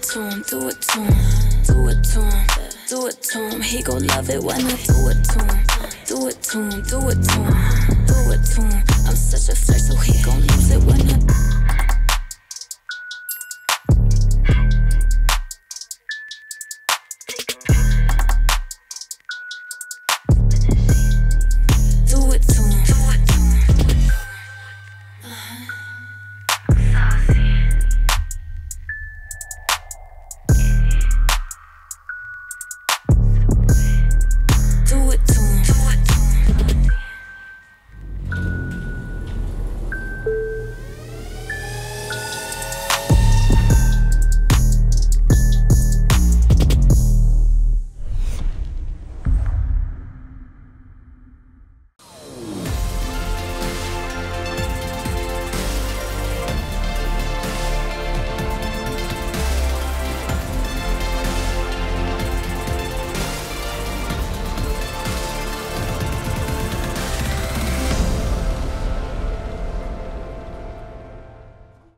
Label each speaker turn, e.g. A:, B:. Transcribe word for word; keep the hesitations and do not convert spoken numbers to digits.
A: to him, do it to him, do it to him, do it to him. He gon' love it when I do it to him, do it to him, do it to him, do it to him. I'm such a flirt, so he gon' lose it when I